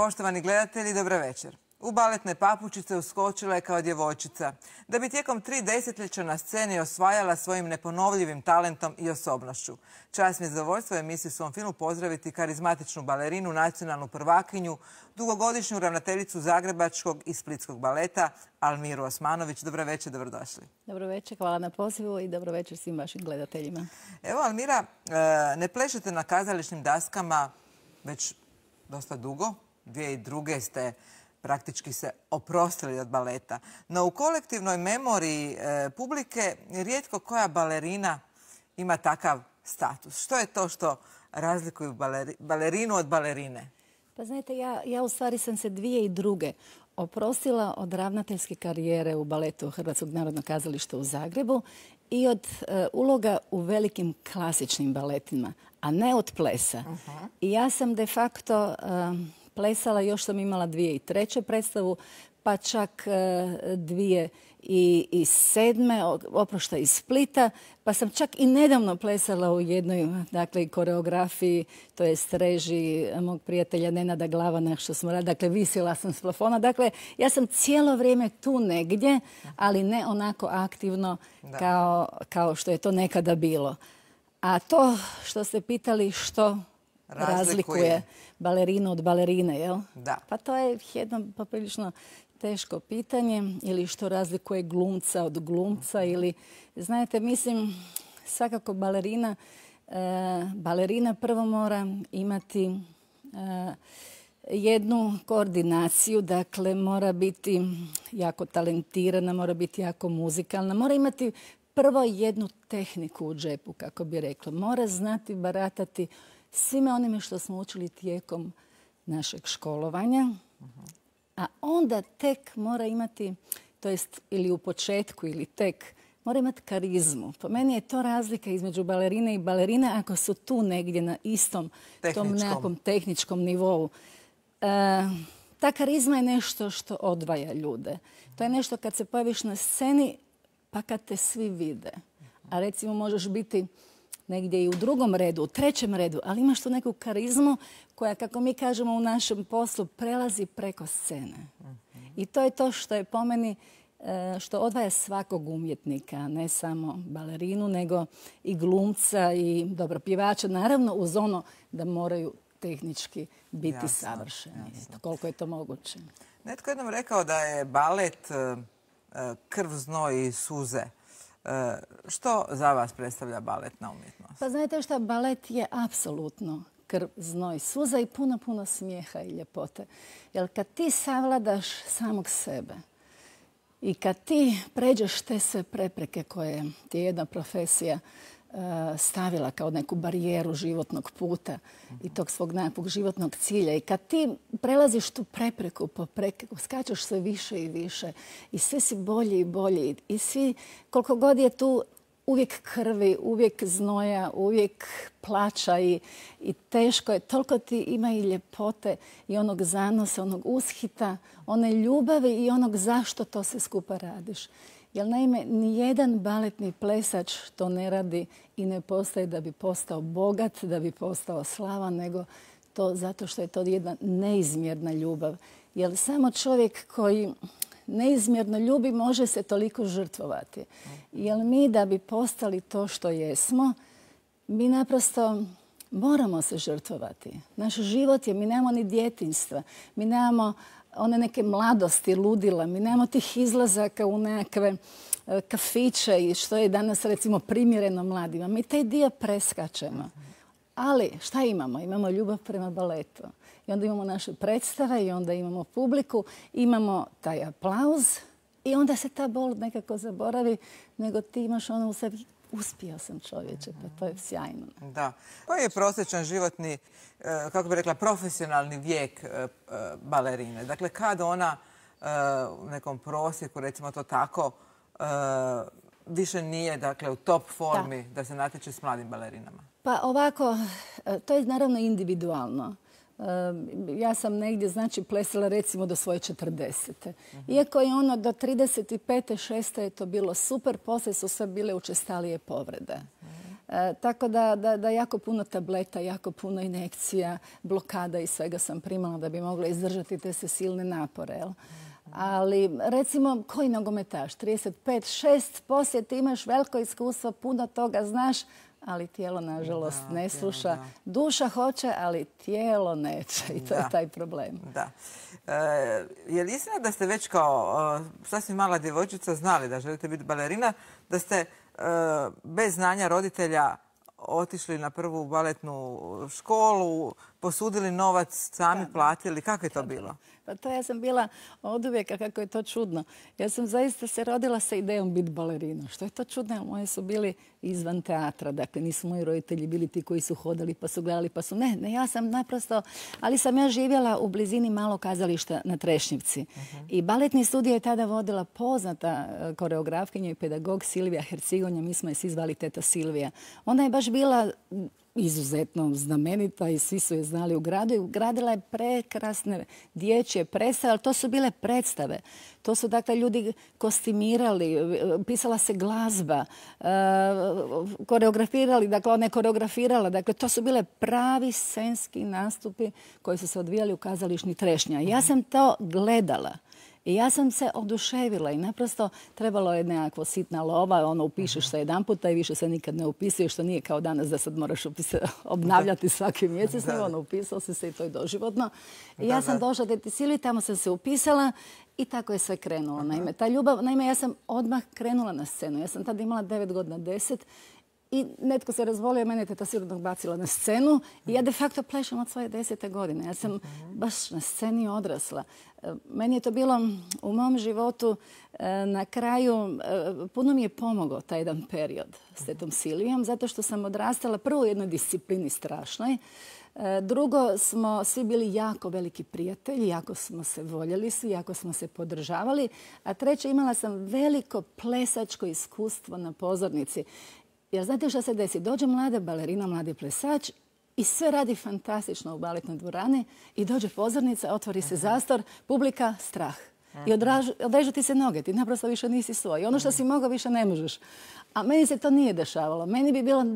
Poštovani gledatelji, dobro večer. U baletne papučice uskočila je kao djevojčica, da bi tijekom 3 desetljeća na sceni osvajala svojim neponovljivim talentom i osobnošću. Čast mi je zadovoljstvo u emisiji u svom filmu pozdraviti karizmatičnu balerinu, nacionalnu prvakinju, dugogodišnju ravnateljicu Zagrebačkog i Splitskog baleta, Almiru Osmanović. Dobro večer, dobrodošli. Dobro večer, hvala na pozivu i dobro večer svim vašim gledateljima. Evo, Almira, ne plešete na kazališnim daskama već dosta dugo. 2002. ste praktički se oprostili od baleta. No u kolektivnoj memoriji publike rijetko koja balerina ima takav status. Što je to što razlikuju balerinu od balerine? Pa znate, ja u stvari sam se 2002. oprostila od ravnateljske karijere u baletu Hrvatskog narodnog kazališta u Zagrebu i od uloga u velikim klasičnim baletima, a ne od plesa. I ja sam de facto plesala, još sam imala 2003. predstavu, pa čak 2007. oprošta iz Splita, pa sam čak i nedavno plesala u jednoj koreografiji, to je režiji mog prijatelja Nenada Glavana, što smo radili, dakle visila sam s plafona. Dakle, ja sam cijelo vrijeme tu negdje, ali ne onako aktivno kao što je to nekada bilo. A to što ste pitali što razlikuje balerinu od balerine, jel? Da. Pa to je jedno poprilično teško pitanje. Ili što razlikuje glumca od glumca. Ili, znate, mislim, svakako balerina prvo mora imati jednu koordinaciju. Dakle, mora biti jako talentirana, mora biti jako muzikalna. Mora imati prvo jednu tehniku u džepu, kako bi rekla. Mora znati baratati svime onime što smo učili tijekom našeg školovanja, a onda tek mora imati, to jest ili u početku ili tek, mora imati karizmu. Po meni je to razlika između balerine i balerine ako su tu negdje na istom tom nekakvom tehničkom nivou. Ta karizma je nešto što odvaja ljude. To je nešto kad se pojaviš na sceni pa kad te svi vide. A recimo možeš biti negdje i u drugom redu, u trećem redu, ali imaš tu neku karizmu koja, kako mi kažemo u našem poslu, prelazi preko scene. I to je to što je po meni, što odvaja svakog umjetnika, ne samo balerinu, nego i glumca i dobro pjevača, naravno uz ono da moraju tehnički biti savršeni, koliko je to moguće. Netko jednom rekao da je balet krv, znoj i suze. Što za vas predstavlja baletna umjetnost? Pa znate što, balet je apsolutno krv, znoj, suza i puno smijeha i ljepote. Jer kad ti savladaš samog sebe i kad ti pređeš te sve prepreke koje ti je jedna profesija stavila kao neku barijeru životnog puta i tog svog nekakvog životnog cilja. I kad ti prelaziš tu prepreku po prepreku, skačeš sve više i više i sve si bolji i bolji. I svi, koliko god je tu uvijek krvi, uvijek znoja, uvijek plaća i teško je. Toliko ti ima i ljepote i onog zanosa, onog ushita, one ljubavi i onog zašto to se skupa radiš. Jer naime, nijedan baletni plesač to ne radi i ne postaje da bi postao bogat, da bi postao slavan, nego to zato što je to jedna neizmjerna ljubav. Jer samo čovjek koji neizmjerno ljubi može se toliko žrtvovati. Jer mi da bi postali to što jesmo, mi naprosto moramo se žrtvovati. Naš život je, mi nemamo ni djetinjstva, mi nemamo one neke mladosti, ludila. Mi nemamo tih izlazaka u nekakve kafiće i što je danas recimo primjereno mladima. Mi taj dio preskačemo. Ali šta imamo? Imamo ljubav prema baletu. I onda imamo naše predstave i onda imamo publiku, imamo taj aplauz i onda se ta bol nekako zaboravi, nego ti imaš ono u sebi. Uspio sam, čovječe, pa to je sjajno. Da. Koji je prosječan životni, kako bi rekla, profesionalni vijek balerine? Dakle, kad ona u nekom prosjeku, recimo to tako, više nije u top formi da se natječe s mladim balerinama? Pa ovako, to je naravno individualno. Ja sam negdje, plesala recimo do svoje 40. Iako je ono do 35. 6. je to bilo super, poslije su sve bile učestalije povrede. Tako da jako puno tableta, jako puno injekcija, blokada i svega sam primala da bi mogla izdržati te sve silne napore. Jel? Ali recimo koji nogometaš, 35-6, poslije ti imaš veliko iskustvo, puno toga znaš, ali tijelo nažalost ne sluša. Duša hoće, ali tijelo neće i to je taj problem. Da. Je li istina da ste već kao sasvim mala djevojčica znali da želite biti balerina, da ste bez znanja roditelja otišli na prvu baletnu školu, posudili novac, sami platili? Kako je to bilo? Pa to ja sam bila od uvijeka, kako je to čudno. Ja sam zaista se rodila sa idejom biti balerina. Što je to čudno? Moji su bili izvan teatra. Dakle, nisu moji roditelji bili ti koji su hodali pa su gledali pa su... Ne, ja sam naprosto... Ali sam ja živjela u blizini malog kazališta na Trešnjevci. I baletni studio je tada vodila poznata koreografkinja i pedagog Silvija Hercigonja. Mi smo je svi zvali teta Silvija. Ona je baš bila izuzetno znamenita i svi su je znali u gradu. I gradila je prekrasne dječje predstave, ali to su bile predstave. To su dakle ljudi kostimirali, pisala se glazba, koreografirali, dakle ona je koreografirala. Dakle, to su bile pravi scenski nastupi koji su se odvijali u kazališni Trešnja. Ja sam to gledala. I ja sam se oduševila i naprosto trebalo je nekakvo sitna lova, ono upišeš se jedan puta i više se nikad ne upisuje, što nije kao danas da sad moraš obnavljati svaki mjesec, nego ono upisao si se i to je doživotno. I ja sam došla teti Silvi, tamo sam se upisala i tako je sve krenulo. Naime, ta ljubav, ja sam odmah krenula na scenu. Ja sam tada imala 9 godina, 10. I netko se razvolio, mene je teta Silva bacila na scenu i ja de facto plešem od svoje 10. godine. Ja sam baš na sceni odrasla. Meni je to bilo u mom životu na kraju, puno mi je pomogao taj jedan period s tetom Silvijom, zato što sam odrastala prvo u jednoj disciplini strašnoj. Drugo, smo svi bili jako veliki prijatelji, jako smo se voljeli svi, jako smo se podržavali. A treće, imala sam veliko plesačko iskustvo na pozornici. Jer znate što se desi? Dođe mlada balerina, mladi plesač i sve radi fantastično u baletnoj dvorani i dođe pozornica, otvori se zastor, publika, strah. I odrežu ti se noge, ti naprosto više nisi svoj. I ono što si mogao više ne možeš. A meni se to nije dešavalo. Meni bi bilo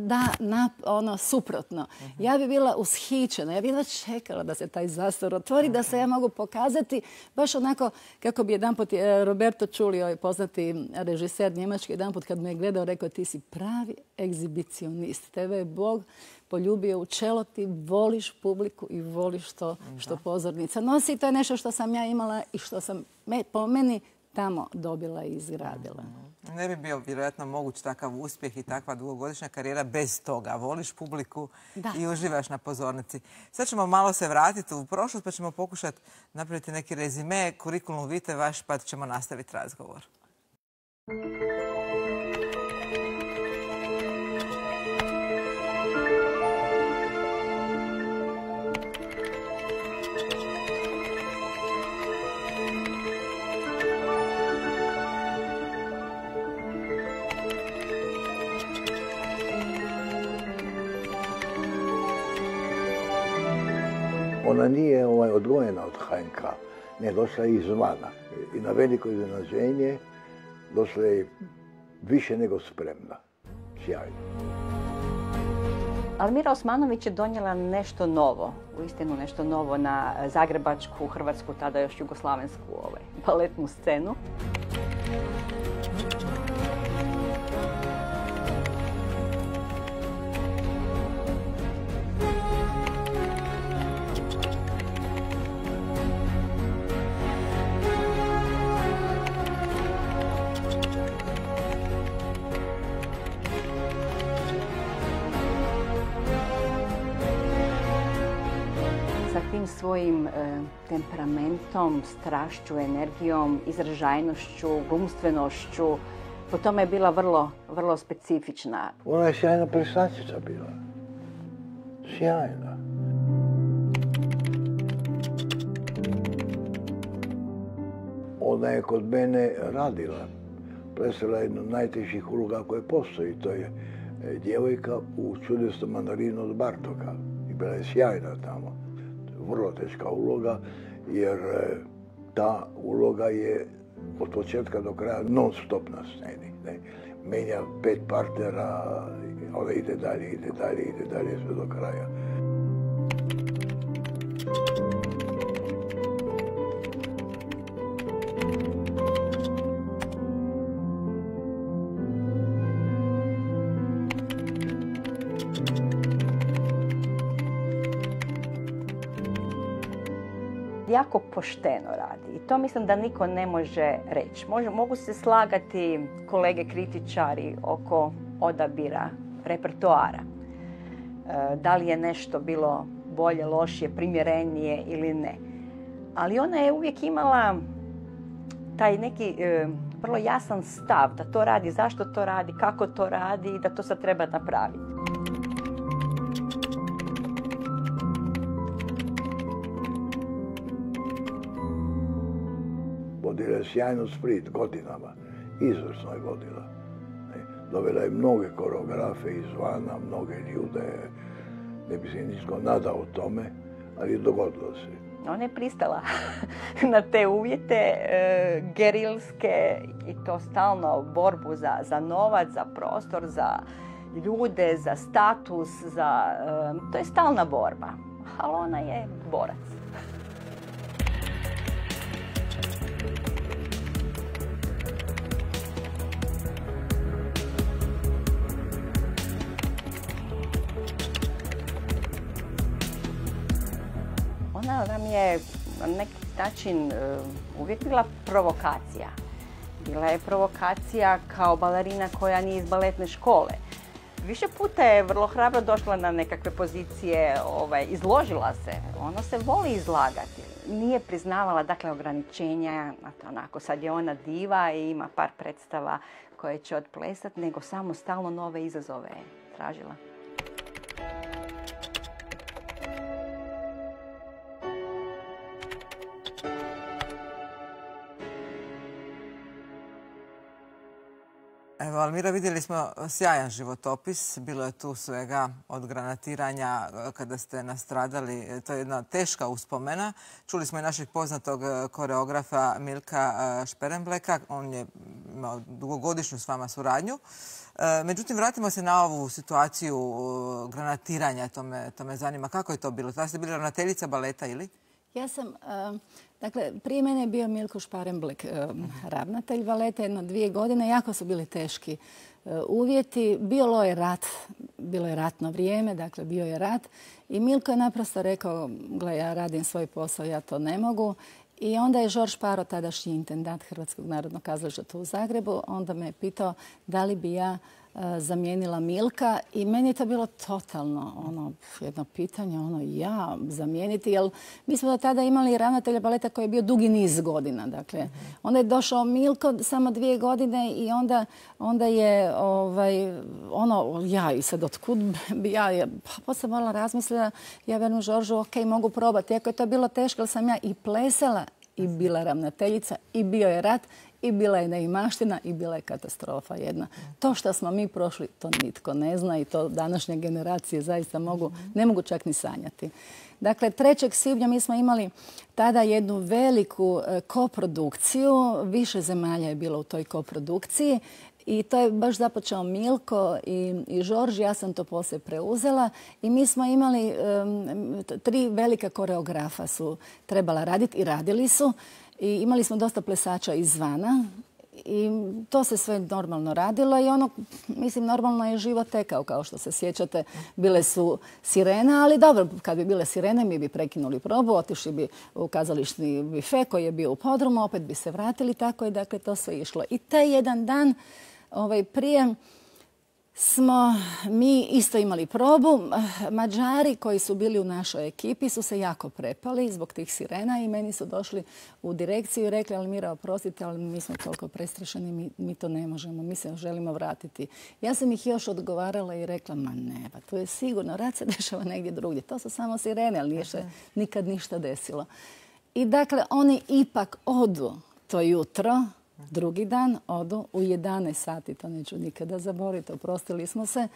suprotno. Ja bi bila ushićena. Ja bi bila čekala da se taj zastor otvori, da se ja mogu pokazati baš onako kako bi jedanput Roberto Ciulio, poznati režiser njemački, jedanput kad me je gledao rekao ti si pravi egzibicionist. Tebe je Bog poljubio u čelo, ti voliš publiku i voliš to što pozornica nosi. I to je nešto što sam ja imala i što sam po meni tamo dobila i izgradila. Ne bi bio vjerojatno moguć takav uspjeh i takva dugogodišnja karijera bez toga. Voliš publiku i uživaš na pozornici. Sad ćemo malo se vratiti u prošlost pa ćemo pokušati napraviti neki rezime, kurikulum vitae vaš, pa ćemo nastaviti razgovor. Ona nije odvojena od HNK, ne, došla je izvana. I na veliko iznenađenje došla je više nego spremna. Sjajno. Almira Osmanović je donijela nešto novo, uistinu nešto novo na zagrebačku, hrvatsku, tada još jugoslavensku baletnu scenu. Svojim temperamentom, strašću, energijom, izražajnošću, glumstvenošću. Po tome je bila vrlo, vrlo specifična. Ona je sjajna plesačica bila. Sjajna. Ona je kod mene radila. Plesala jednu od najtežih uloga koje postoji. To je djevojka u Čudesnom mandarinu od Bartoka. I bila je sjajna tamo. Vrlo teška uloga, jer ta uloga je od početka do kraja non stop na sceni. Ne? menja 5 partnera, onda ide dalje, sve do kraja. Jako pošteno radi i to mislim da niko ne može reći. Mogu se slagati kolege kritičari oko odabira repertoara. Da li je nešto bilo bolje, lošije, primjerenije ili ne. Ali ona je uvijek imala taj neki vrlo jasan stav da to radi, zašto to radi, kako to radi i da to sad treba napraviti. Vodila je sjajno Split godinama, izvrsno je vodila. Dovela je mnoge koreografe izvana, mnoge ljude, ne bi se nisko nadao tome, ali dogodilo se. Ona je pristala na te uvjete gerilske i to stalno borbu za novac, za prostor, za ljude, za status, to je stalna borba, ali ona je borac. Ona nam je na neki način uvijek bila provokacija. Bila je provokacija kao balerina koja nije iz baletne škole. Više puta je vrlo hrabro došla na nekakve pozicije, izložila se. Ona se voli izlagati. Nije priznavala ograničenja, onako sad je ona diva i ima par predstava koje će odplesati, nego samo stalno nove izazove je tražila. Evo, Almira, vidjeli smo sjajan životopis. Bilo je tu svega od granatiranja kada ste nastradali. To je jedna teška uspomena. Čuli smo i našeg poznatog koreografa Milka Šperenbleka. On je imao dugogodišnju s vama suradnju. Međutim, vratimo se na ovu situaciju granatiranja. To me zanima. Kako je to bilo? Tada ste bili ravnateljica baleta ili? Ja sam, prije mene je bio Milko Šperenblek, ravnatelj baleta, 2 godine. Jako su bili teški uvjeti. Bilo je ratno vrijeme, dakle bio je rat. I Milko je naprosto rekao, gle, ja radim svoj posao, ja to ne mogu. I onda je Žorž Paro, tadašnji intendant Hrvatskog narodnog kazališta tu u Zagrebu, onda me je pitao da li bi ja zamijenila Milka i meni je to bilo totalno jedno pitanje, ja zamijeniti, jer mi smo do tada imali ravnatelja baleta koji je bio dugi niz godina. Dakle, onda je došao Milko samo 2 godine i onda je ja i sad otkud bi ja, pa sam morala razmislila, ja velim Žoržu, ok, mogu probati, iako je to bilo teško, jer sam ja i plesala i bila ravnateljica i bio je rat i bila je neimaština i bila je katastrofa jedna. To što smo mi prošli, to nitko ne zna i to današnje generacije zaista ne mogu čak ni sanjati. Dakle, 3. svibnja mi smo imali tada jednu veliku koprodukciju. Više zemalja je bilo u toj koprodukciji. I to je baš započeo Milko i Žorž, ja sam to poslije preuzela. I mi smo imali 3 velika koreografa su trebala raditi i radili su. I imali smo dosta plesača izvana i to se sve normalno radilo i normalno je život tekao, kao što se sjećate. Bile su sirene, ali dobro, kad bi bile sirene mi bi prekinuli probu, otišli bi u kazališni bife koji je bio u podrumu, opet bi se vratili, tako je, dakle, to sve išlo. I taj jedan dan prije smo mi isto imali probu. Mađari koji su bili u našoj ekipi su se jako prepali zbog tih sirena i meni su došli u direkciju i rekli, Almira, oprostite, ali mi smo toliko prestrašeni, mi to ne možemo, mi se želimo vratiti. Ja sam ih još odgovarala i rekla, ma ne, pa to je sigurno, rat se dešava negdje drugdje. To su samo sirene, ali nije se nikad ništa desilo. I dakle, oni ipak odu to jutro, drugi dan odu u 11 sati, to neću nikada zaboraviti, oprostili smo se.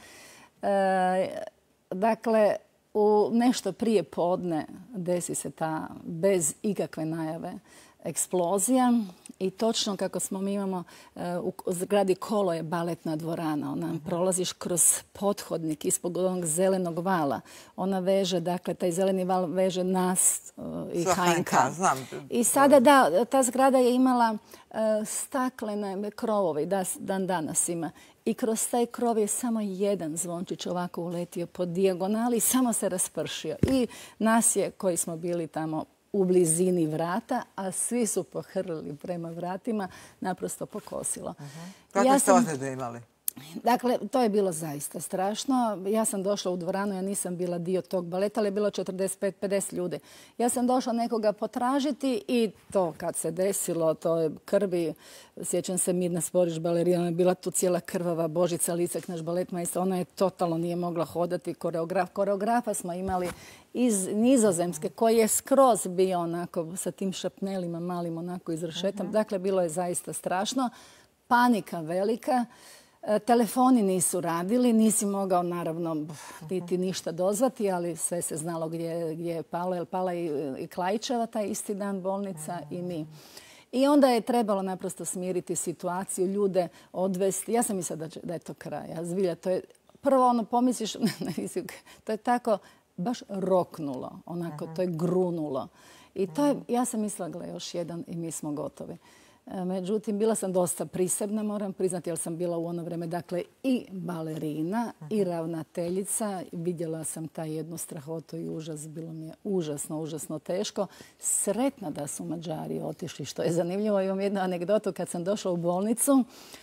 Dakle, u nešto prije podne desi se ta, bez ikakve najave, eksplozija i točno kako mi imamo u zgradi Kolo je baletna dvorana. Ona prolaziš kroz pothodnik ispod onog zelenog vala. Ona veže, dakle, taj zeleni val veže nas i HNK. I sada, da, ta zgrada je imala staklene krovove, dan danas ima. I kroz taj krov je samo jedan zvončić ovako uletio po dijagonali i samo se raspršio. I nas je, koji smo bili tamo u blizini vrata, a svi su pohrlili prema vratima, naprosto pokosilo. Kakve ste ozljede imali? Dakle, to je bilo zaista strašno. Ja sam došla u dvoranu, ja nisam bila dio tog baleta, ali je bilo 45-50 ljudi. Ja sam došla nekoga potražiti i to kad se desilo, to je krvi. Sjećam se Mirna Sporić, balerina, je bila tu cijela krvava. Božica Licek, naš baletmajster, ona je totalno nije mogla hodati. Koreografa smo imali iz Nizozemske, koji je skroz bio onako sa tim šapnelima malim onako izrešetom. Dakle, bilo je zaista strašno. Panika velika. Telefoni nisu radili, nisi mogao naravno niti ništa dozvati, ali sve se znalo gdje je palo, jer pala i Klaićeva taj isti dan bolnica i mi. I onda je trebalo naprosto smiriti situaciju, ljude odvesti. Ja sam mislila da je to kraj. A zbilja, to je prvo ono pomisliš, to je tako baš roknulo, onako, to je grunulo. I to je, ja sam mislila, gle, još jedan i mi smo gotovi. Međutim, bila sam dosta prisebna, moram priznati, jer sam bila u ono vrijeme, dakle, i balerina i ravnateljica. Vidjela sam taj jednu strahotu i užas. Bilo mi je užasno teško. Sretna da su Mađari otišli, što je zanimljivo. Imam jednu anegdotu kad sam došla u bolnicu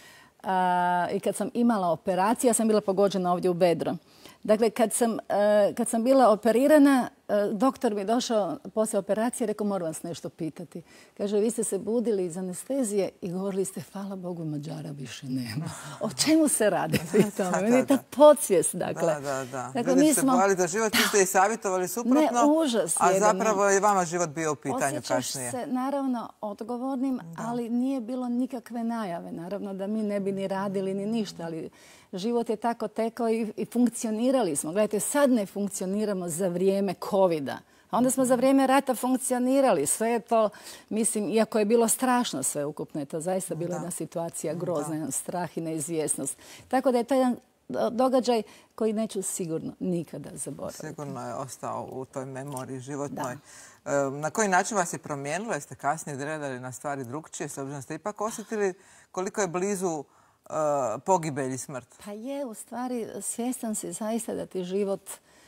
i kad sam imala operaciju, ja sam bila pogođena ovdje u bedro. Dakle, kad sam bila operirana, doktor mi je došao poslije operacije i rekao, moram vas nešto pitati. Kaže, vi ste se budili iz anestezije i govorili ste, hvala Bogu, Mađara više nema. O čemu se radi? Meni je ta podsvijest, dakle. Da. Ljudi se bojali za život, vi ste i savjetovali suprotno. Ne, užas. A zapravo je vama život bio u pitanju kasnije. Osjećaš se, naravno, odgovornim, ali nije bilo nikakve najave. Naravno da mi ne bi ni radili ni ništa, ali život je tako tekao i funkcionirali smo. Gledajte, sad ne funkcioniramo za vrijeme COVID-a. A onda smo za vrijeme rata funkcionirali. Sve je to, mislim, iako je bilo strašno sve ukupno, je to zaista bila jedna situacija grozna, jedan strah i neizvjesnost. Tako da je to jedan događaj koji neću sigurno nikada zaboraviti. Sigurno je ostao u toj memoriji životnoj. Na koji način vas je promijenilo? Jeste kasnije gledali na stvari drugčije, s obzirom ste ipak osjetili koliko je blizu pogibelj i smrt? Pa je, u stvari, svjestan si zaista da ti život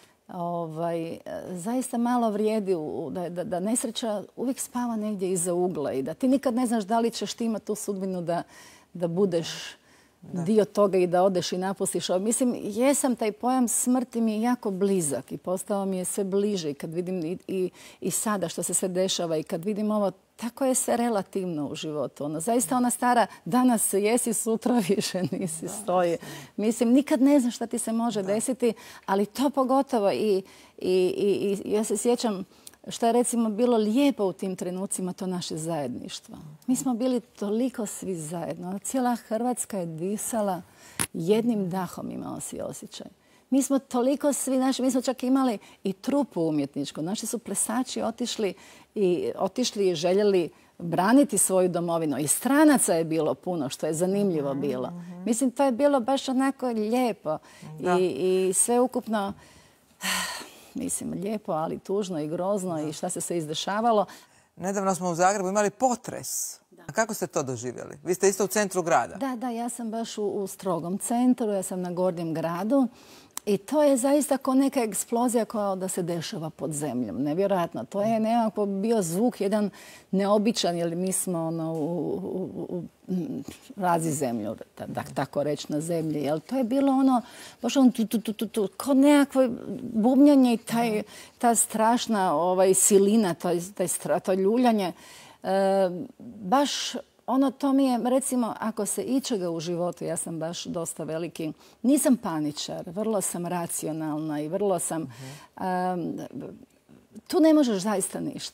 zaista malo vrijedi, da nesreća uvijek spava negdje iza ugla i da ti nikad ne znaš da li ćeš ti imati tu sudbinu da budeš dio toga i da odeš i napustiš. Mislim, jesam, taj pojam smrti mi je jako blizak i postao mi je sve bliže. Kad vidim i sada što se sve dešava i kad vidim ovo, tako je sve relativno u životu. Zaista ona stara, danas jesi, sutra više nisi, stoji. Mislim, nikad ne znaš šta ti se može desiti, ali to pogotovo i ja se sjećam što je recimo bilo lijepo u tim trenucima, to naše zajedništvo. Mi smo bili toliko svi zajedno. Cijela Hrvatska je disala jednim dahom, imao si osjećaj. Mi smo toliko svi naši, mi smo čak imali i trupu umjetničku. Naši su plesači otišli i željeli braniti svoju domovinu. I stranaca je bilo puno, što je zanimljivo bilo. Mislim, to je bilo baš onako lijepo. I sve ukupno, mislim, lijepo, ali tužno i grozno i šta se sve izdešavalo. Nedavno smo u Zagrebu imali potres. A kako ste to doživjeli? Vi ste isto u centru grada. Da, ja sam baš u strogom centru, ja sam na Gornjem gradu. I to je zaista kao neka eksplozija koja da se dešava pod zemljom. Nevjerojatno. To je nekako bio zvuk, jedan neobičan, jer mi smo u razi zemlju, da tako reći, na zemlji. Jel to je bilo ono, baš ono kao nekakvo bubnjanje i ta strašna silina, to ljuljanje. Baš ono, to mi je, recimo, ako se ičega u životu, ja sam baš dosta veliki, nisam paničar, vrlo sam racionalna i vrlo sam... tu ne možeš zaista ništa.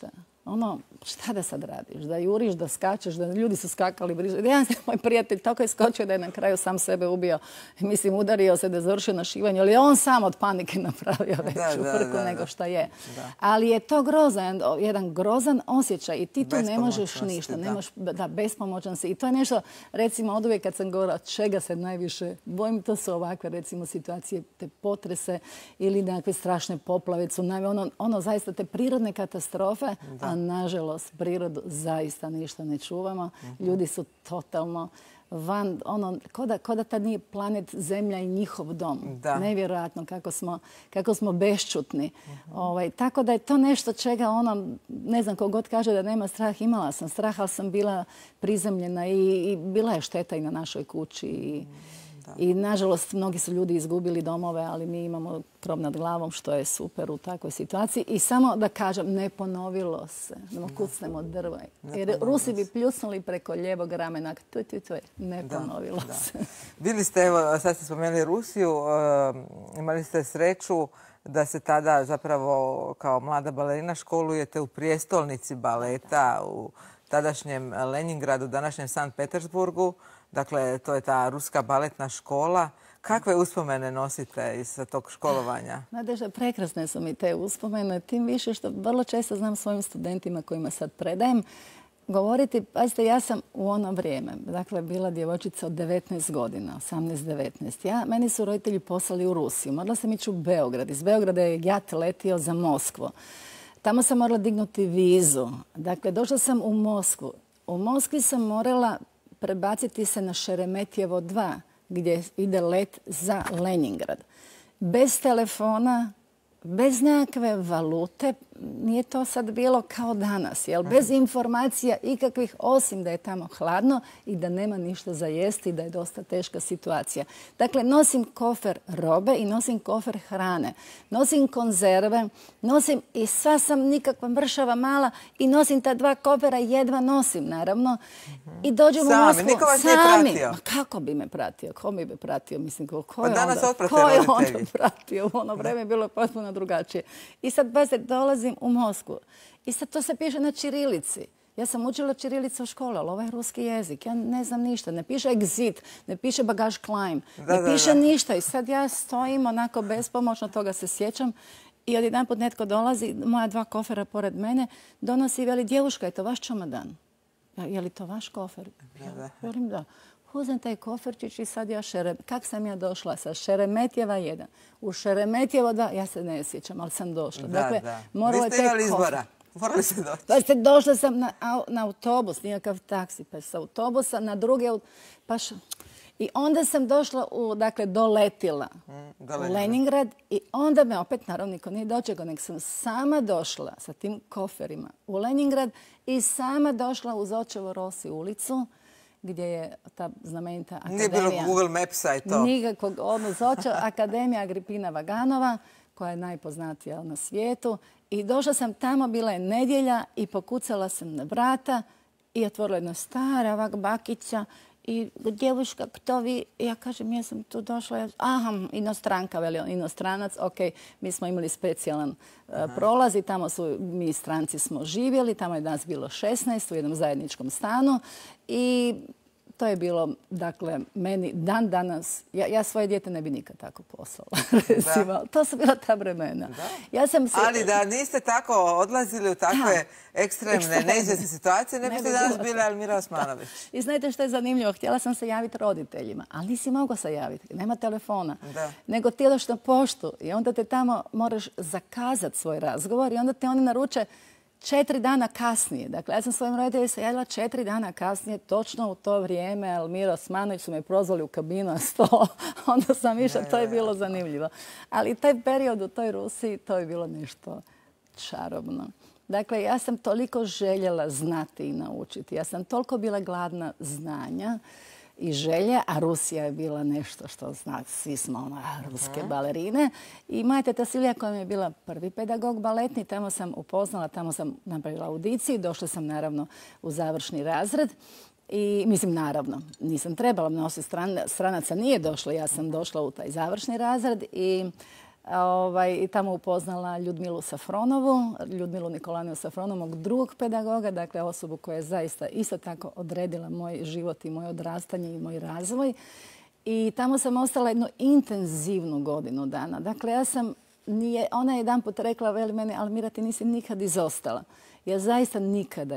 ono, šta da sad radiš? Da juriš, da skačeš, da ljudi su skakali. Jedan moj prijatelj tako je skočio da je na kraju sam sebe ubio. Mislim, udario se da je završio na šivanju, ali je on sam od panike napravio veću frku nego šta je. Ali je to grozan, jedan grozan osjećaj i ti tu ne možeš ništa. Bespomoćan si. I to je nešto, recimo, od uvijek kad sam govorila čega se najviše bojim, to su ovakve, recimo, situacije, te potrese ili nekakve strašne poplave, tsunami, ono zaista te prirodne katastrofe, a nažalost prirodu zaista ništa ne čuvamo. Ljudi su totalno van, ko da tad nije planet Zemlja i njihov dom. Nevjerojatno kako smo bešćutni. Tako da je to nešto čega ne znam, ko god kaže da nema strah, imala sam strah, ali sam bila prizemljena i bila je šteta i na našoj kući. I nažalost mnogi su ljudi izgubili domove, ali mi imamo krov nad glavom, što je super u takvoj situaciji. I samo da kažem, ne ponovilo se. Kucnemo drva. Jer Rusi bi pljusnuli preko lijevog ramena. Ne ponovilo se. Bili ste, evo, sad ste spomenuli Rusiju, imali ste sreću da se tada zapravo kao mlada balerina školujete u prijestolnici baleta u tadašnjem Leningradu, današnjem Sankt Petersburgu. Dakle, to je ta ruska baletna škola. Kakve uspomene nosite iz tog školovanja? Nadežda, prekrasne su mi te uspomene. Tim više što vrlo često znam svojim studentima kojima sad predajem govoriti, pazite, ja sam u ono vrijeme, dakle, bila djevojčica od 19 godina, 18-19. Meni su roditelji poslali u Rusiju. Morala sam ići u Beograd. Iz Beograda je jat letio za Moskvu. Tamo sam morala dignuti vizu. Dakle, došla sam u Moskvu. U Moskvi sam morala prebaciti se na Šeremetjevo 2, gdje ide let za Leningrad. Bez telefona, bez nekakve valute, nije to sad bilo kao danas, bez informacija ikakvih, osim da je tamo hladno i da nema ništa za jesti i da je dosta teška situacija. Dakle, nosim kofer robe i nosim kofer hrane. Nosim konzerve, nosim i sva sam nikakva mršava mala i nosim ta 2 kofera, jedva nosim, naravno. I dođem u Moskvu. Sami, niko vas nije pratio? Ma kako bi me pratio? Ko bi me pratio? Mislim, ko je onda pratio? U ono vreme je bilo potpuno drugačije. I sad, pazite, dolazim u Moskvu. I sad to se piše na ćirilici. Ja sam učila ćirilicu u školi, ali ovo je ruski jezik. Ja ne znam ništa. Ne piše exit, ne piše bagage climb, ne piše ništa. I sad ja stojim onako bespomoćno, toga se sjećam. I odjedanput netko dolazi, moja 2 kofera pored mene, donosi i veli, djevuška, je to vaš čomadan? Je li to vaš kofer? Ja velim da. Uzem taj koferčić i sad kak sam ja došla sa Šeremetjeva 1 u Šeremetjevo 2, ja se ne sjećam, ali sam došla. Dakle, vi ste imali izbora. Morali ste doći. Dakle, došla sam na autobus, nikakav taksi, pa s autobusa na drugi autobus. I onda sam došla, doletila u Leningrad i onda me opet, naravno, niko nije dočekao, nego sam sama došla sa tim koferima u Leningrad i sama došla uz Očevo Rosi ulicu, gdje je ta znamenita akademija. Nije bilo Google Mapsa i to. Nikakvog odnosa. Akademija Agripina Vaganova, koja je najpoznatija na svijetu. I došla sam tamo, bila je nedjelja i pokucala sam na vrata i otvorila jedna stara ovak bakica i djevuška, kto vi? Ja kažem, ja sam tu došla. Aha, inostranka, veli on, inostranac. Ok, mi smo imali specijalan prolaz i tamo mi stranci smo živjeli. Tamo je nas bilo 16 u jednom zajedničkom stanu i to je bilo, dakle, meni dan danas, ja svoje dijete ne bi nikad tako poslala, recimo. To su bila ta vremena. Ali da niste tako odlazili u takve ekstremne, neizvjesne situacije, ne biste danas bili Almira Osmanović. I znate što je zanimljivo? Htjela sam se javiti roditeljima, ali nisi mogao se javiti. Nema telefona. Nego ti odeš na poštu i onda te tamo moraš zakazati svoj razgovor i onda te oni naruče 4 dana kasnije. Dakle, ja sam svojim roditeljima se javila 4 dana kasnije, točno u to vrijeme. Almira Osmanović su me prozvali u kabinu na sto. Onda sam išla, to je bilo zanimljivo. Ali taj period u toj Rusiji, to je bilo nešto čarobno. Dakle, ja sam toliko željela znati i naučiti. Ja sam toliko bila gladna znanja i želje, a Rusija je bila nešto što zna, svi smo ruske balerine. I moja teta Silija, koja mi je bila prvi pedagog baletni, tamo sam upoznala, tamo sam napravila audiciju, došla sam naravno u završni razred. I, mislim, naravno, nisam trebala, mnogo stranaca nije došlo, ja sam došla u taj završni razred i I tamo upoznala Ljudmilu Safronovu, Ljudmilu Nikolaniju Safronovu, mog drugog pedagoga, dakle osobu koja je zaista isto tako odredila moj život i moje odrastanje i moj razvoj. I tamo sam ostala jednu intenzivnu godinu dana. Dakle, ona je jedan put rekla, veli meni, ali Mira, ti nisi nikad izostala. Ja zaista nikada,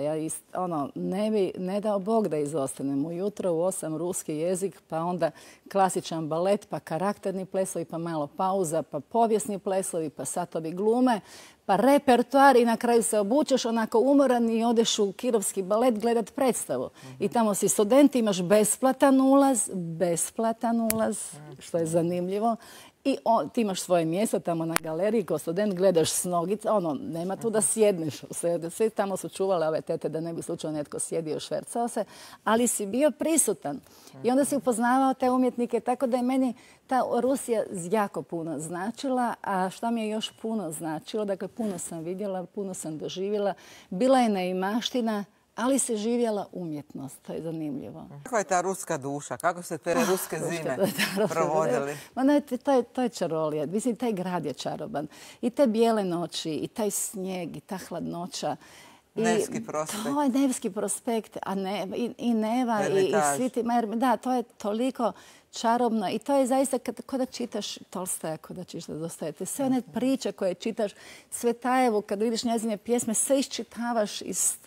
ne dao Bog da izostanem. Ujutro u 8 ruski jezik, pa onda klasičan balet, pa karakterni plesovi, pa malo pauza, pa povijesni plesovi, pa satovi glume, pa repertoar i na kraju se obučeš onako umoran i odeš u Kirovski balet gledat predstavu. I tamo si student, imaš besplatan ulaz, što je zanimljivo. I ti imaš svoje mjesto tamo na galeriji, kao student gledaš s nogice, nema tu da sjedneš. Sve tamo su čuvale ove tete da ne bi slučajno netko sjedio, švercao se, ali si bio prisutan. I onda si upoznavao te umjetnike, tako da je meni ta Rusija jako puno značila, a šta mi je još puno značilo, dakle puno sam vidjela, puno sam doživjela, bila je neimaština, ali se živjela umjetnost. To je zanimljivo. Kakva je ta ruska duša? Kako ste te ruske zime provodili? To je čarolija. Mislim, taj grad je čaroban. I te bijele noći, i taj snijeg, i ta hladnoća. Nevski prospekt. To je Nevski prospekt, i Neva, i svi ti... Da, to je toliko čarobno. I to je zaista kao da čitaš Tolstoja, kao da čitaš Dostojevskija. Sve one priče koje čitaš, Cvetajevu, kad vidiš njezine pjesme, sve iščitavaš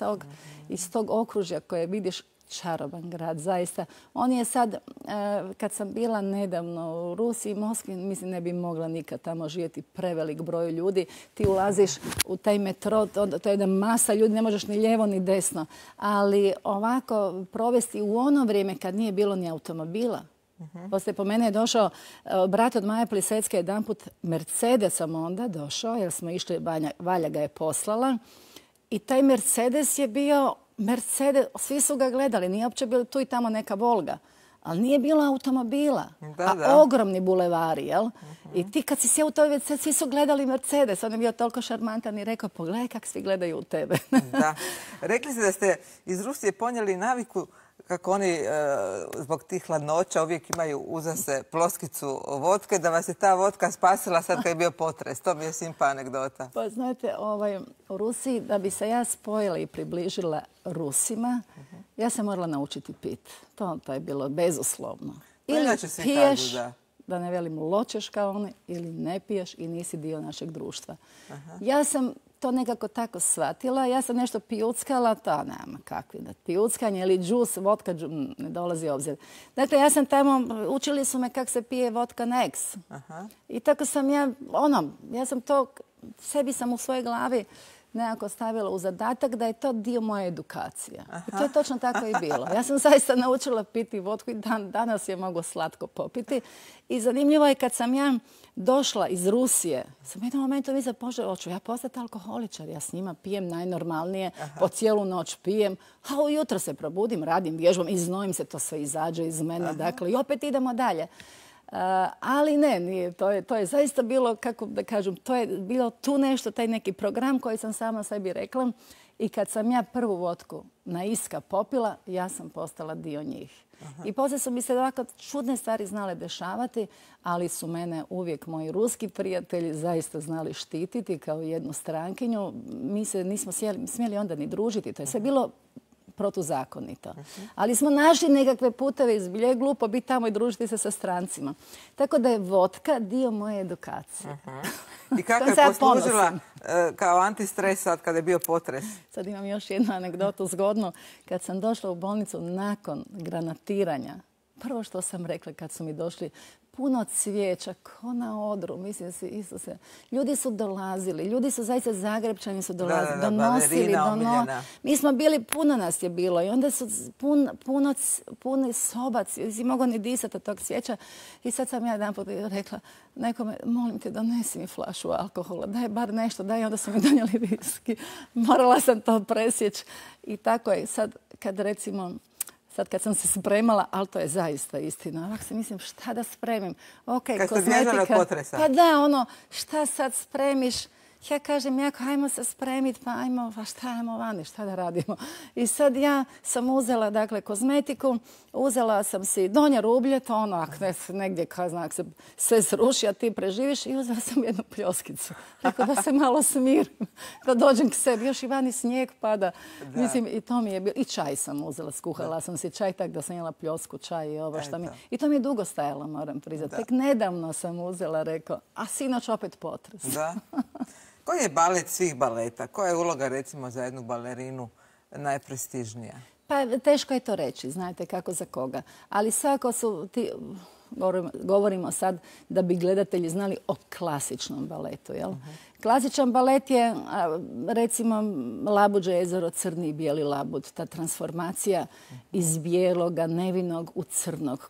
iz tog okružja koje vidiš. Čaroban grad, zaista. On je sad, kad sam bila nedavno u Rusiji, Moskvi, mislim ne bi mogla nikad tamo živjeti, prevelik broj ljudi. Ti ulaziš u taj metro, to je jedna masa ljudi, ne možeš ni lijevo ni desno. Ali ovako provesti u ono vrijeme kad nije bilo ni automobila. Poslije po mene je došao brat od Maje Plisecke, jedanput Mercedesom onda došao, jer smo išli, Valja ga je poslala. I taj Mercedes je bio Mercedes, svi su ga gledali, nije uopće bilo tu i tamo neka Volga, ali nije bilo automobila, ogromni bulevari, jel? I ti kad si sjeo u toj već, svi su gledali Mercedes, on je bio toliko šarmantan i rekao, pogledaj kak svi gledaju u tebe. Da. Rekli ste da ste iz Rusije ponijeli naviku kako oni zbog tih hladnoća uvijek imaju uza se ploskicu vodke, da vas je ta vodka spasila sad kad je bio potres. To mi je simpa anegdota. Pa znate, u Rusiji, da bi se ja spojila i približila Rusima, ja sam morala naučiti pit. To je bilo bezuslovno. Ili piješ, da ne velim ločeš kao oni, ili ne piješ i nisi dio našeg društva. Ja sam to nekako tako shvatila. Ja sam nešto pijuckala, to nema kakvi da pijuckanje ili džus, vodka, ne dolazi u obzir. Dakle, ja sam tamo, učili su me kako se pije vodka na eks. I tako sam ja sam to, sebi sam u svojoj glavi nekako stavila u zadatak da je to dio moje edukacije. I to je točno tako i bilo. Ja sam zaista naučila piti vodku i danas je mogu slatko popiti. I zanimljivo je kad sam ja došla iz Rusije, sam u jednom momentu mislila, Bože, hoću ja postati alkoholičar. Ja s njima pijem najnormalnije, po cijelu noć pijem, a ujutro se probudim, radim, vježbam i znojim se, to sve izađe iz mene. Dakle, i opet idemo dalje. Ali ne, to je zaista bilo, kako da kažem, to je bilo tu nešto, taj neki program koji sam sama sebi rekla. I kad sam ja prvu vodku na iska popila, ja sam postala dio njih. I poslije su mi se ovako čudne stvari znale dešavati, ali su mene uvijek moji ruski prijatelji zaista znali štititi kao jednu strankinju. Mi se nismo smjeli onda ni družiti, to je sve bilo protuzakonito. Ali smo našli nekakve puteve, izbilje je glupo biti tamo i družiti se sa strancima. Tako da je vodka dio moje edukacije. I kako je poslužila kao antistres sad kada je bio potres? Sad imam još jednu anegdotu zgodnu. Kad sam došla u bolnicu nakon granatiranja, prvo što sam rekla kad su mi došli puno cvijeća, ko na odru, mislim si, Isuse. Ljudi su dolazili, ljudi su zaista Zagrebčani su dolazili, donosili, mi smo bili, puno nas je bilo i onda su puni sobac, si mogao ni disati od tog cvijeća i sad sam ja jedanput rekla nekome, molim te, donesi mi flašu alkohola, daj bar nešto, daj, onda su mi donijeli viski. Morala sam to presjeći i tako je. Sad kad sam se spremala, ali to je zaista istina. Ovako se mislim, šta da spremim? Kad ste bježali od potresa? Pa da, šta sad spremiš? Ja kažem, jako, hajmo se spremiti, pa ajmo, pa šta ajmo vani, šta da radimo. I sad ja sam uzela, dakle, kozmetiku, uzela sam si donje rublje, to ono, ako negdje, ako se sve sruši, a ti preživiš, i uzela sam jednu pljoskicu. Rekao da se malo smirim, da dođem k sebi. Još i vani snijeg pada. Mislim, i to mi je bilo. I čaj sam uzela, skuhala sam si čaj, tak da sam jela pljosku, čaj i ovo šta mi je. I to mi je dugo stajalo, moram priznati. Tek nedavno sam uzela, rekao, a sinoć opet potres. Da. Koji je balet svih baleta? Koja je uloga, recimo, za jednu balerinu najprestižnija? Pa teško je to reći, znate kako za koga. Ali svako su ti, govorimo sad da bi gledatelji znali o klasičnom baletu. Jel? Klasičan balet je, recimo, Labuđe jezero, crni i bijeli labud. Ta transformacija iz bijeloga, nevinog u crnog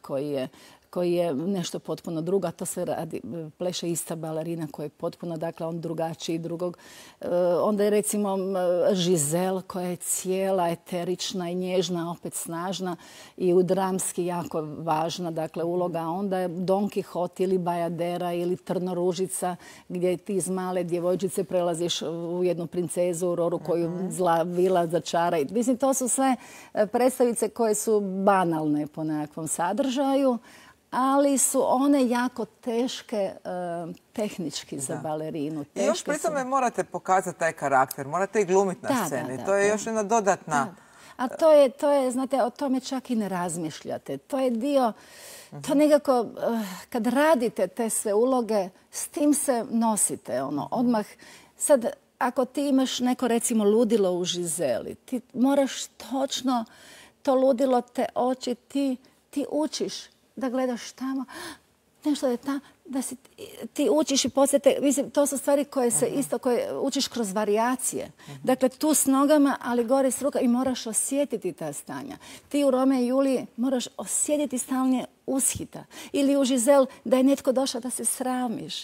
koji je nešto potpuno drugo, a to sve radi, pleše ista balerina koja je potpuno, dakle, on drugačiji drugog. Onda je, recimo, Žizel koja je cijela eterična i nježna, opet snažna i u dramski jako važna, dakle, uloga. Onda je Don Quixote ili Bajadera ili Trnoružica gdje ti iz male djevojčice prelaziš u jednu princezu Auroru koju zla vila začara. Mislim, to su sve predstavice koje su banalne po nekakvom sadržaju, ali su one jako teške tehnički za balerinu. I još pri tome morate pokazati taj karakter, morate i glumiti na sceni. To je još jedna dodatna... A to je, znate, o tome čak i ne razmišljate. To je dio, to nekako, kad radite te sve uloge, s tim se nosite, odmah. Sad, ako ti imaš neko, recimo, ludilo u Žizeli, ti moraš točno, to ludilo te oči, ti učiš da gledaš tamo, nešto je tamo, da si ti učiš i podsjete. Mislim, to su stvari koje se isto, koje učiš kroz varijacije. Dakle, tu s nogama, ali gore s ruka i moraš osjetiti ta stanja. Ti u Rome i Juliji moraš osjetiti stalnije ushita. Ili u Žizel da je netko došao da se sramiš.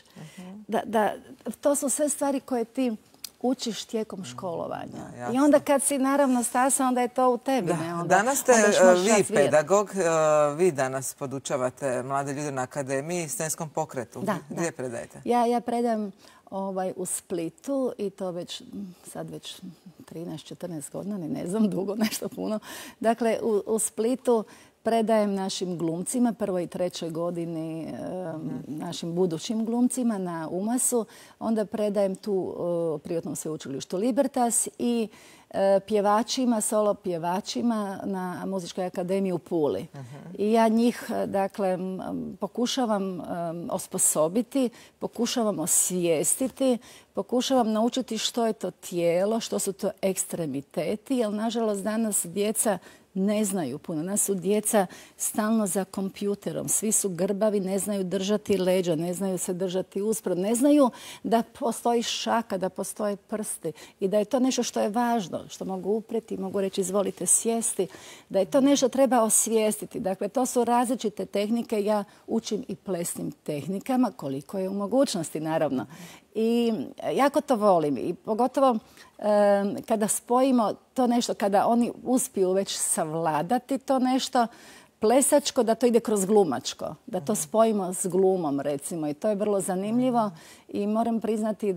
To su sve stvari koje ti učiš tijekom školovanja. I onda kad si naravno stasa, onda je to u tebi. Danas ste vi pedagog, vi danas podučavate mlade ljude na akademiji, scenskom pokretu. Gdje predajete? Ja predajem u Splitu i to sad već 13-14 godina, ne znam, dugo, nešto puno. Dakle, u Splitu predajem našim glumcima, prvoj i trećoj godini, našim budućim glumcima na UMAS-u. Onda predajem tu privatnom sveučilištu Libertas i pjevačima, solo pjevačima na Muzičkoj akademiji u Puli. I ja njih, dakle, pokušavam osposobiti, pokušavam osvijestiti, pokušavam naučiti što je to tijelo, što su to ekstremiteti, jer nažalost danas djeca ne znaju puno. Nas su djeca stalno za kompjuterom. Svi su grbavi, ne znaju držati leđa, ne znaju se držati uspred, ne znaju da postoji šaka, da postoje prsti i da je to nešto što je važno, što mogu upreti, mogu reći izvolite sjesti, da je to nešto treba osvijestiti. Dakle, to su različite tehnike. Ja učim i plesnim tehnikama, koliko je u mogućnosti, naravno. I jako to volim. I pogotovo kada spojimo to nešto, kada oni uspiju već savladati to nešto plesačko, da to ide kroz glumačko. Da to spojimo s glumom, recimo. I to je vrlo zanimljivo. I moram priznati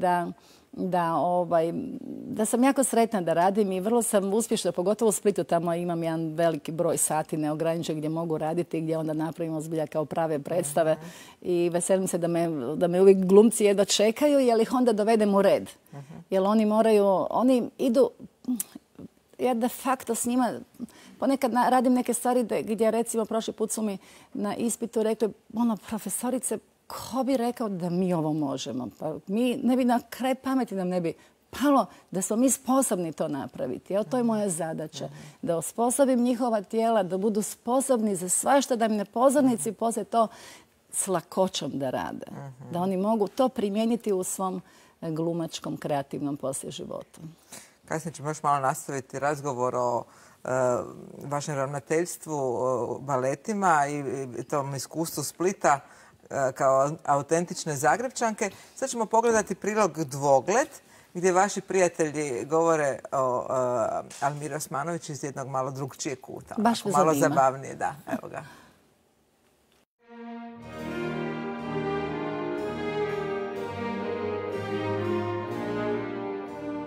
da sam jako sretna da radim i vrlo sam uspješna, pogotovo u Splitu. Tamo imam jedan veliki broj sati neograničen gdje mogu raditi, gdje onda napravimo zbilja kao prave predstave. I veselim se da me uvijek glumci jedva čekaju, jer ih onda dovedem u red. Jer oni idu, ja de facto s njima ponekad radim neke stvari gdje, recimo, prošli put su mi na ispitu rekli, profesorice, ko bi rekao da mi ovo možemo? Pa mi ne bi na kraj pameti nam ne bi palo da smo mi sposobni to napraviti. Evo, to je moja zadaća. Da osposobim njihova tijela, da budu sposobni za svašta, da im ne pozornici poslije to s lakoćom da rade. Da oni mogu to primijeniti u svom glumačkom, kreativnom poslije životu. Kasnije ćemo još malo nastaviti razgovor o vašem ravnateljstvu, o baletima i tom iskustvu Splita kao autentične Zagrepčanke. Sad ćemo pogledati prilog Dvogled, gdje vaši prijatelji govore o Almiri Osmanović iz jednog malo drugčijeg kuta. Baš me malo zanima. Zabavnije, da. Evo ga.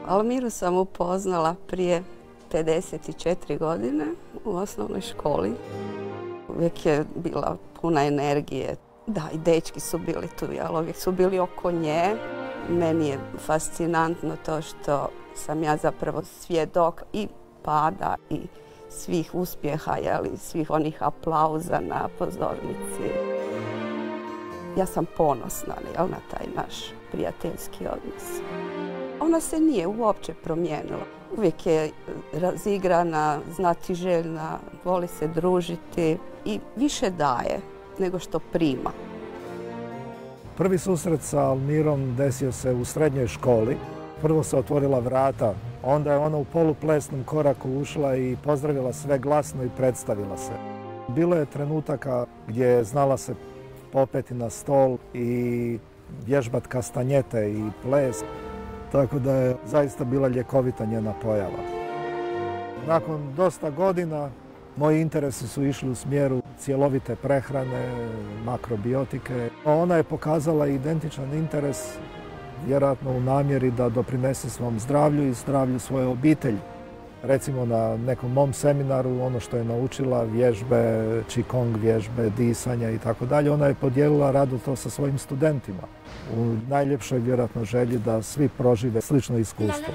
Almiru sam upoznala prije 54 godine u osnovnoj školi. Uvijek je bila puna energije. Da, i dečki su bili tu, ali uvijek su bili oko nje. Meni je fascinantno to što sam ja zapravo svjedok i pada i svih uspjeha, svih onih aplauza na pozornici. Ja sam ponosna na taj naš prijateljski odnos. Ona se nije uopće promijenila. Uvijek je razigrana, znatiželjna, voli se družiti i više daje nego što prima. Prvi susret sa Almirom desio se u srednjoj školi. Prvo se otvorila vrata, onda je ona u poluplesnom koraku ušla i pozdravila sve glasno i predstavila se. Bilo je trenutaka gdje je znala se popeti na stol i vježbat kastanjete i ples, tako da je zaista bila ljekovita njena pojava. Nakon dosta godina moji interesi su išli u smjeru cjelovite prehrane, makrobiotike. Ona je pokazala identičan interes, vjerojatno u namjeri da doprinese svom zdravlju i zdravlju svoje obitelji. Recimo na nekom mom seminaru ono što je naučila, vježbe, Qigong vježbe, disanja i tako dalje, ona je podijelila rado to sa svojim studentima. U najljepšoj vjerojatno želji da svi prožive slično iskustvo.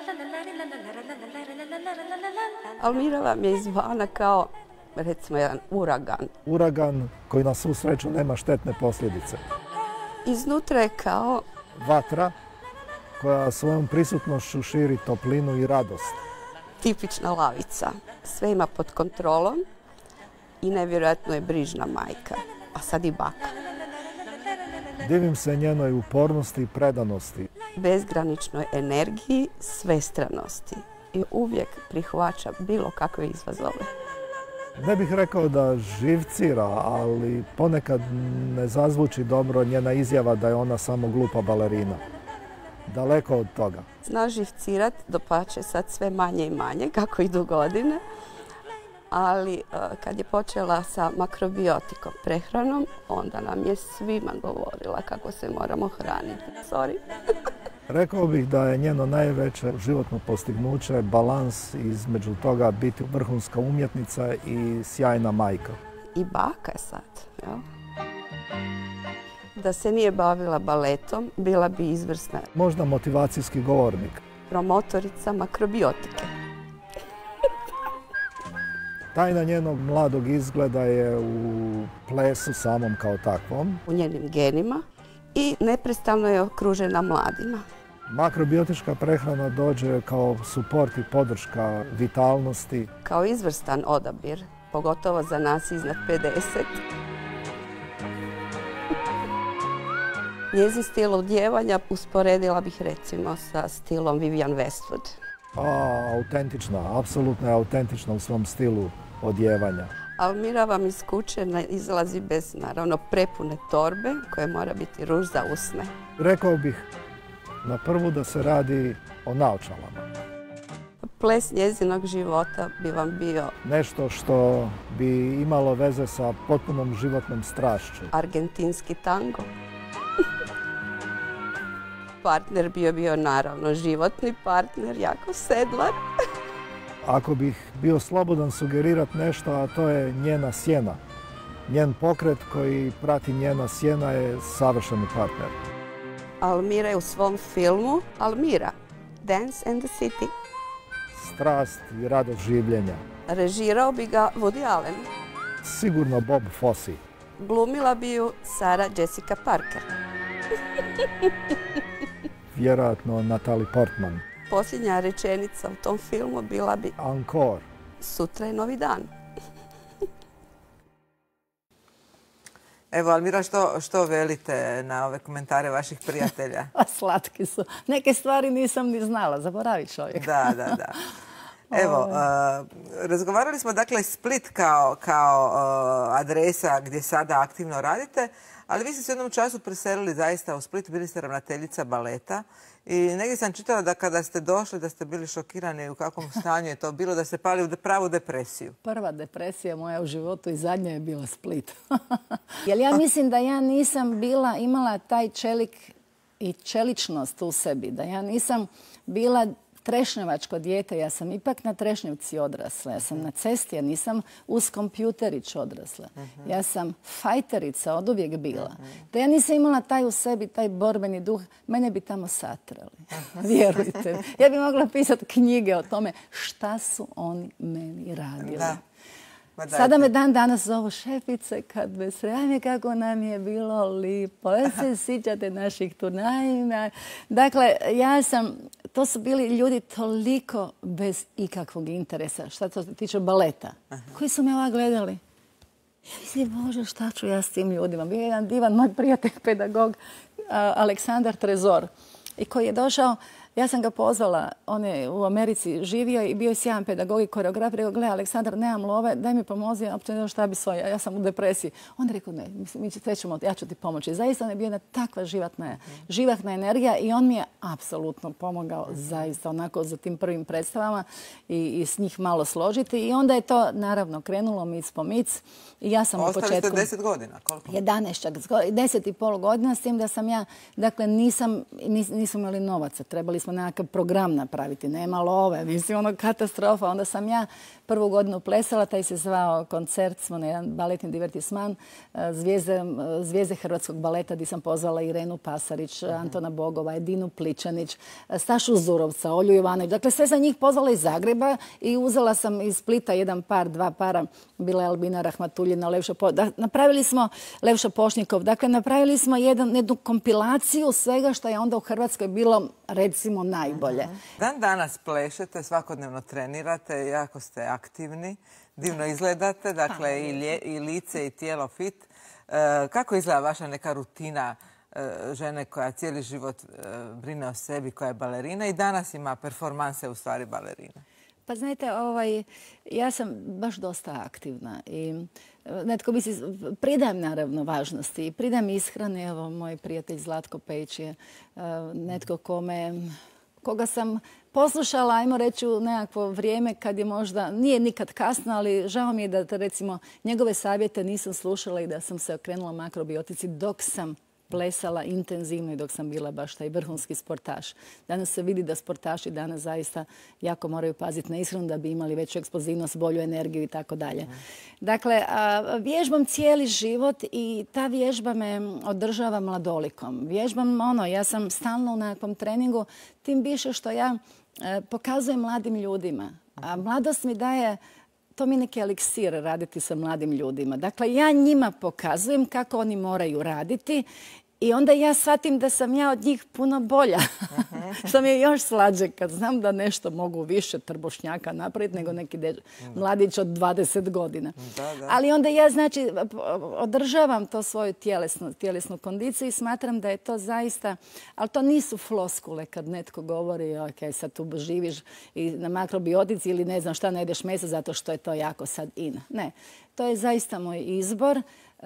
Almira vam je izvana kao, recimo, jedan uragan. Uragan koji na svu sreću nema štetne posljedice. Iznutra je kao vatra koja svojom prisutnošću širi toplinu i radost. Tipična lavica. Sve ima pod kontrolom i nevjerojatno je brižna majka, a sad i baka. Divim se njenoj upornosti i predanosti. Bezgraničnoj energiji, svestranosti i uvijek prihvaća bilo kakve izazove. Ne bih rekao da živcira, ali ponekad ne zazvuči dobro njena izjava da je ona samo glupa balerina. Daleko od toga. Zna živcirat, dopače sad sve manje i manje kako idu godine, ali kad je počela sa makrobiotikom, prehranom, onda nam je svima govorila kako se moramo hraniti. Sorry. Rekao bih da je njeno najveće životno postignuće balans između toga biti vrhunska umjetnica i sjajna majka. I baka je sad, jel? Da se nije bavila baletom, bila bi izvrsna. Možda motivacijski govornik. Promotorica makrobiotike. Tajna njenog mladog izgleda je u plesu samom kao takvom. U njenim genima i neprestano je okružena mladima. Makrobiotička prehrana dođe kao suport i podrška vitalnosti. Kao izvrstan odabir, pogotovo za nas iznad 50. Njezin stil odjevanja usporedila bih recimo sa stilom Vivienne Westwood. Autentična, apsolutno je autentična u svom stilu odjevanja. Almira vam iz kuće ne izlazi bez, naravno, prepune torbe koje mora biti ruž za usne. Rekao bih na prvu da se radi o naočalama. Ples njezinog života bi vam bio nešto što bi imalo veze sa potpunom životnom strašću. Argentinski tango. Partner bio naravno životni partner, jako sedlar. Ako bih bio slobodan sugerirati nešto, a to je njena sjena. Njen pokret koji prati njena sjena je savršeni partner. Almira je u svom filmu Almira, Dance and the City. Strast i radost življenja. Režirao bi ga Woody Allen. Sigurno Bob Fosse. Glumila bi ju Sarah Jessica Parker. Vjerojatno Natalie Portman. Posljednja rečenica u tom filmu bila bi Encore. Sutra je novi dan. Evo, Almira, što velite na ove komentare vaših prijatelja? Slatki su. Neke stvari nisam ni znala, zaboravi čovjek. Da. Evo, razgovarali smo dakle Split kao adresa gdje sada aktivno radite, ali vi ste se u jednom času preselili zaista u Split, bili ste ravnateljica baleta i negdje sam čitala da kada ste došli da ste bili šokirani u kakvom stanju je to bilo, da ste pali u pravu depresiju. Prva depresija moja u životu i zadnja je bila Split. Jer ja mislim da ja nisam imala taj čelik i čeličnost u sebi, da ja nisam bila trešnjevačko dijete, ja sam ipak na trešnjevci odrasla, ja sam na cesti, ja nisam uz kompjuterić odrasla. Ja sam fajterica od uvijek bila. Da ja nisam imala taj u sebi, taj borbeni duh, mene bi tamo satrali. Vjerujte. Ja bi mogla pisati knjige o tome šta su oni meni radili. Da. Sada me dan danas zovu šefice kad me srame kako nam je bilo lipo. Se sjećate naših turnajima. Dakle, to su bili ljudi toliko bez ikakvog interesa, šta to se tiče baleta, koji su me ovak gledali. Ja mislim, Bože, šta ću ja s tim ljudima? Bio je jedan divan moj prijatelj, pedagog, Aleksandar Trezor, i koji je došao. Ja sam ga pozvala, on je u Americi živio i bio je sjajan pedagog i koreograf. Rekao, gle, Aleksandar, nemam love, daj mi pomozi, šta bi svoje, ja sam u depresiji. On je rekao, ne, ja ću ti pomoći. Zaista on je bio jedna takva živahna energija i on mi je apsolutno pomogao zaista onako za tim prvim predstavama i s njih malo složiti. I onda je to, naravno, krenulo mic po mic. I ja sam u početku... Ostali ste 10 godina, koliko? 11 čak, 10,5 godina, s tim da sam ja, dakle, nismo imali novaca, trebali smo nekakav program napraviti, nema love, mislim, katastrofa. Onda sam ja prvu godinu plesala, taj se zvao koncert, smo na jedan baletni divertisman, zvijezde hrvatskog baleta, gdje sam pozvala Irenu Pasarić, Antona Bogova, Edinu Pličanić, Stašu Zurovca, Olju Jovanović. Dakle, sve sam njih pozvala iz Zagreba i uzela sam iz Splita dva para, bila je Albina Rahmatuljina, napravili smo Levša Pošnjikov, dakle, napravili smo jednu kompilaciju svega što je onda u Hrvatskoj bilo, recimo, najbolje. Dan danas plešete, svakodnevno trenirate, jako ste aktivni, divno izgledate, dakle i lice i tijelo fit. Kako izgleda vaša neka rutina žene koja cijeli život brine o sebi, koja je balerina i danas ima performanse u stvari balerina? Pa znajte, ja sam baš dosta aktivna i netko bi si pridajem naravno važnosti i pridajem ishrane. Evo, moj prijatelj Zlatko Pejić je netko koga sam poslušala, ajmo reći, u nekakvo vrijeme kad je možda, nije nikad kasno, ali žao mi je da recimo njegove savjete nisam slušala i da sam se okrenula makrobiotici dok sam plesala intenzivno i dok sam bila baš taj vrhunski sportaš. Danas se vidi da sportaši danas zaista jako moraju paziti na ishranu da bi imali veću eksplozivnost, bolju energiju i tako dalje. Dakle, vježbam cijeli život i ta vježba me održava mladolikom. Vježbam ja sam stalno u nekakvom treningu, tim više što ja pokazujem mladim ljudima. A mladost mi daje, to mi je neki eliksir raditi sa mladim ljudima. Dakle, ja njima pokazujem kako oni moraju raditi i onda ja shvatim da sam ja od njih puno bolja. Što mi je još slađe kad znam da nešto mogu više trbušnjaka napraviti nego neki mladić od 20 godina. Ali onda ja, znači, održavam to svoju tjelesnu kondiciju i smatram da je to zaista, ali to nisu floskule kad netko govori, ok, sad tu živiš i na makrobiotici ili ne znam šta, ne jedeš meso zato što je to jako sad in. Ne, to je zaista moj izbor.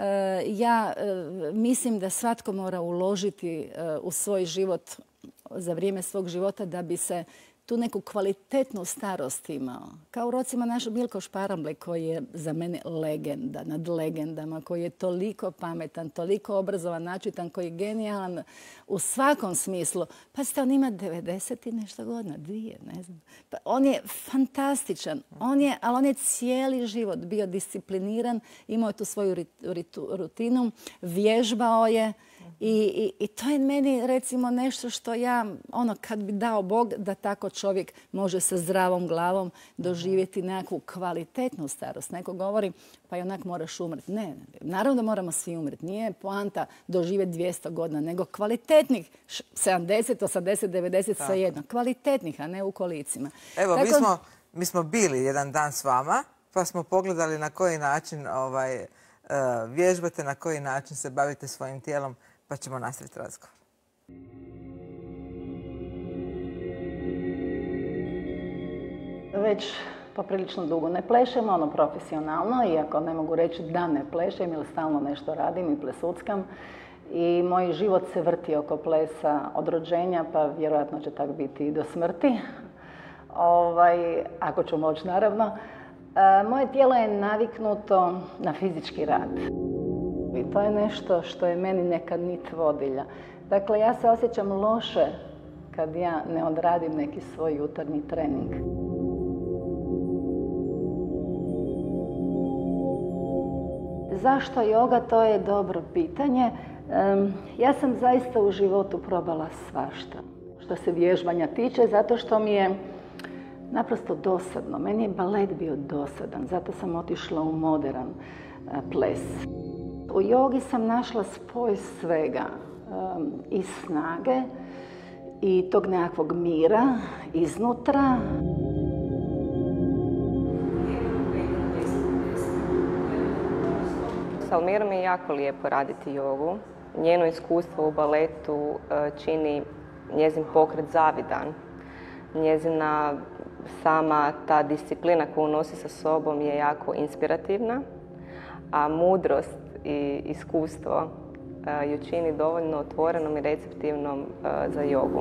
Ja mislim da svatko mora uložiti u svoj život za vrijeme svog života da bi se tu neku kvalitetnu starost imao. Kao recimo naš Milko Šparamble koji je za mene legenda nad legendama, koji je toliko pametan, toliko obrazovan, načitan, koji je genijalan u svakom smislu. Pa ste, on ima 90 i nešto godina, 2, ne znam. Pa on je fantastičan, ali on je cijeli život bio discipliniran, imao je tu svoju rutinu, vježbao je. I to je meni recimo nešto što ja, kad bi dao Bog da tako čovjek može sa zdravom glavom doživjeti nekakvu kvalitetnu starost. Neko govori, pa i onak moraš umreti. Ne, naravno da moramo svi umreti. Nije poanta doživjeti 200 godina, nego kvalitetnih 70, 80, 90, svejedno. Kvalitetnih, a ne u kolicima. Evo, mi smo bili jedan dan s vama, pa smo pogledali na koji način vježbate, na koji način se bavite svojim tijelom, pa ćemo nastaviti razgovor. Već poprilično dugo ne plešem, profesionalno, iako ne mogu reći da ne plešem ili stalno nešto radim i plesuckam. I moj život se vrti oko plesa od rođenja, pa vjerojatno će tako biti i do smrti. Ako ću moći, naravno. Moje tijelo je naviknuto na fizički rad. I to je nešto što je meni neka nit vodilja. Dakle, ja se osjećam loše kad ja ne odradim neki svoj jutarnji trening. Zašto joga? To je dobro pitanje. Ja sam zaista u životu probala svašta što se vježbanja tiče, zato što mi je naprosto dosadno. Meni je balet bio dosadan, zato sam otišla u modern ples. U jogi sam našla spoj svega, i snage, i tog nekakvog mira iznutra. S Almirom je jako lijepo raditi jogu. Njeno iskustvo u baletu čini njezin pokret zavidan. Njezina sama ta disciplina koju nosi sa sobom je jako inspirativna, a mudrost i iskustvo ju čini dovoljno otvorenom i receptivnom za jogu.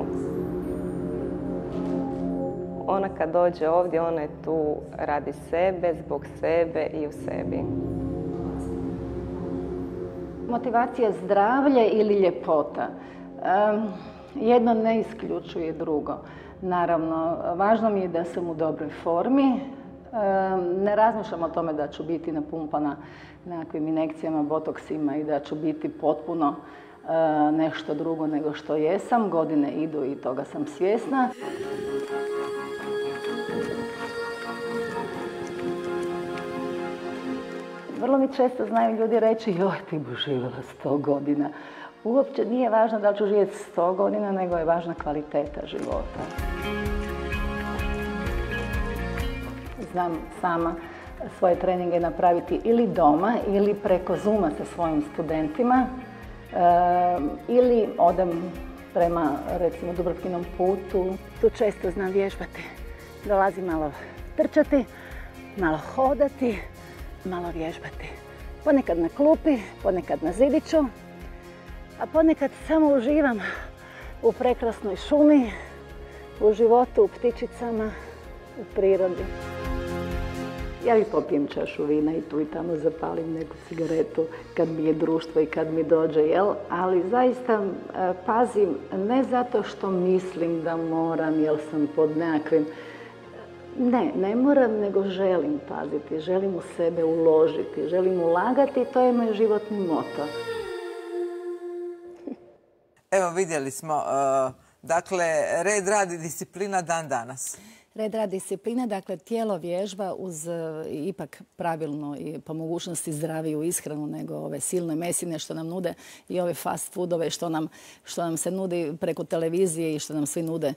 Ona kad dođe ovdje, ona je tu radi sebe, zbog sebe i u sebi. Motivacija zdravlje ili ljepota. Jedno ne isključuje drugo. Naravno, važno mi je da sam u dobroj formi. Ne razmišljam o tome da ću biti napumpana nekakvim injekcijama, botoksima i da ću biti potpuno nešto drugo nego što jesam. Godine idu i toga sam svjesna. Vrlo mi često znaju ljudi reći, joj, ti bi živjela 100 godina. Uopće nije važno da li ću živjeti 100 godina, nego je važna kvaliteta života. Znam sama svoje treninge napraviti ili doma, ili preko Zooma sa svojim studentima, ili odem prema, recimo, Dubrovkinom putu. Tu često znam vježbati. Dolazim malo trčati, malo hodati, malo vježbati. Ponekad na klupi, ponekad na zidiću, a ponekad samo uživam u prekrasnoj šumi, u životu, u ptičicama, u prirodi. Ja i popijem čašu vina i tu i tamo zapalim neku cigaretu kad mi je društvo i kad mi dođe, jel? Ali zaista pazim ne zato što mislim da moram, jel sam pod nekakvim... Ne moram, nego želim paziti, želim u sebe uložiti, želim ulagati i to je moj životni moto. Evo, vidjeli smo, dakle, red, rad i disciplina dan danas. Red, rad, disciplina, dakle tijelo vježba uz ipak pravilno i po mogućnosti zdraviju ishranu nego ove silne mesine što nam nude i ove fast foodove što nam se nudi preko televizije i što nam svi nude.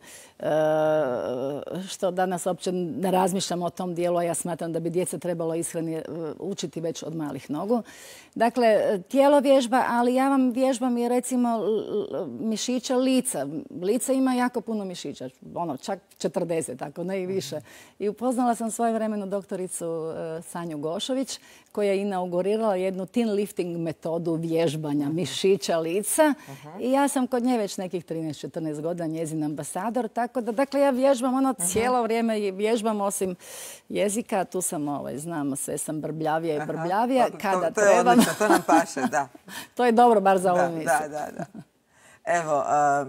Što danas uopće ne razmišljamo o tom dijelu, a ja smatram da bi djeca trebalo ishrani učiti već od malih nogu. Dakle, tijelo vježba, ali ja vam vježbam i recimo mišića lica. Lice ima jako puno mišića, čak 40, ako ne i više. I upoznala sam svojevremenu doktoricu Sanju Gošović koja je inaugurirala jednu teen lifting metodu vježbanja mišića lica. I ja sam kod nje već nekih 13-14 godina njezin ambasador. Tako da, dakle, ja vježbam cijelo vrijeme vježbam osim jezika. Tu sam, znam, sve sam brbljavija i brbljavija. Kada to je odlično, to nam paše, da. To je dobro bar za ovu emisiju. Da. Evo,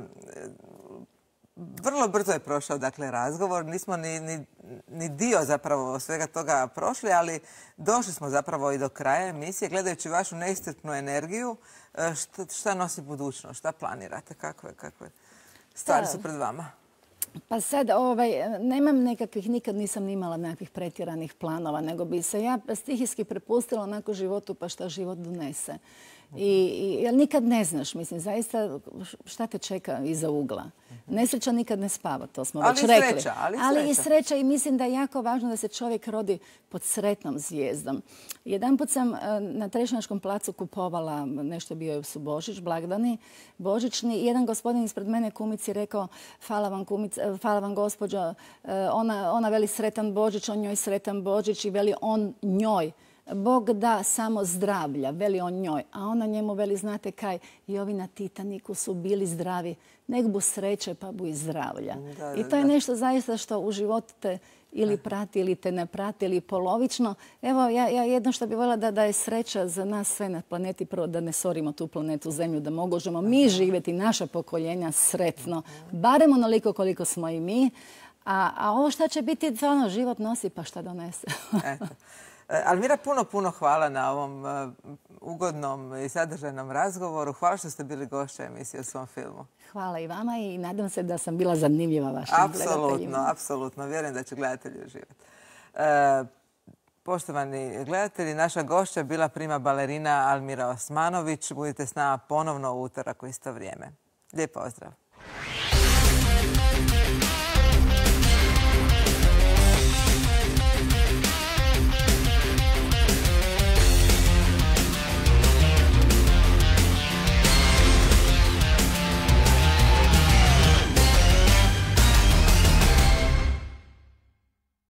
vrlo brzo je prošao, dakle, razgovor. Nismo ni dio zapravo svega toga prošli, ali došli smo zapravo i do kraja emisije. Gledajući vašu neiscrpnu energiju, šta nosi budućnost? Šta planirate? Kakve stvari su pred vama? Pa sad, nemam nekakvih, nikad nisam imala nekakvih pretjeranih planova, nego bi se ja stihijski prepustila onako životu pa šta život donese. Jer nikad ne znaš, mislim, zaista šta te čeka iza ugla. Nesreća nikad ne spava, to smo već rekli. Ali i sreća i mislim da je jako važno da se čovjek rodi pod sretnom zvijezdom. Jedanput sam na Trešnjačkom placu kupovala, nešto bio su Božić, blagdani božićni, i jedan gospodin ispred mene kumici rekao hvala vam gospođo, ona veli sretan Božić, on njoj sretan Božić i veli on njoj Bog da samo zdravlja, veli on njoj. A ona njemu veli, znate kaj, i ovi na Titaniku su bili zdravi. Nek bu sreće pa bu i zdravlja. I to je nešto zaista što u životu te ili prati ili te ne prati ili polovično. Evo, ja jedno što bih voljela da je sreća za nas sve na planeti, prvo da ne sorimo tu planetu Zemlju, da možemo mi živjeti, naša pokoljenja, sretno. Barem onoliko koliko smo i mi. A ovo šta će biti, ono, život nosi pa šta donese. Almira, puno hvala na ovom ugodnom i sadržajnom razgovoru. Hvala što ste bili gošća emisije u svom filmu. Hvala i vama i nadam se da sam bila zanimljiva vašim gledateljima. Apsolutno. Vjerujem da će gledatelji uživati. Poštovani gledatelji, naša gošća je bila prima balerina Almira Osmanović. Budite s nama ponovno u utorak u isto vrijeme. Lijep pozdrav.